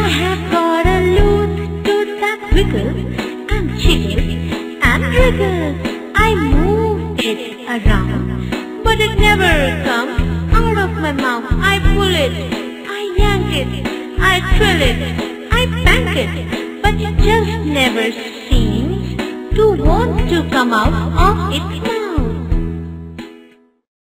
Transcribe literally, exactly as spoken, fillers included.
have got a loose tooth that wiggles and jiggles and wriggles. I move it around, but it never comes out of my mouth. I pull it, I yank it, I thrill it, I bang it, but it just never seems to want to come out of its mouth.